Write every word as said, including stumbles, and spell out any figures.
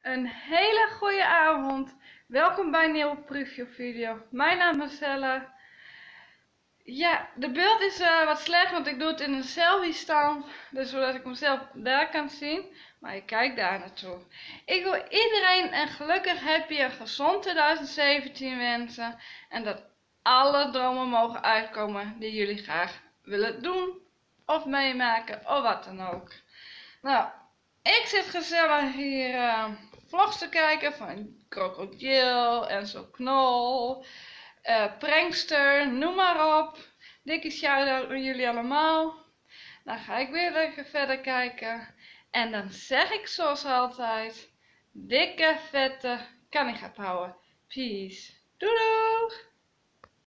Een hele goede avond. Welkom bij een nieuwe preview video. Mijn naam is Marcelle. Ja, de beeld is uh, wat slecht, want ik doe het in een selfie stand. Dus zodat ik mezelf daar kan zien. Maar ik kijk daar naartoe. Ik wil iedereen een gelukkig, happy en gezond twintig zeventien wensen. En dat alle dromen mogen uitkomen die jullie graag willen doen. Of meemaken, of wat dan ook. Nou, ik zit gezellig hier uh, vlogs te kijken van Krokodil, Enzo Knol, uh, Prankster, noem maar op. Dikke shout-out aan jullie allemaal. Dan ga ik weer lekker verder kijken. En dan zeg ik zoals altijd, dikke vette kan ik gaan houden. Peace. Doei doeg!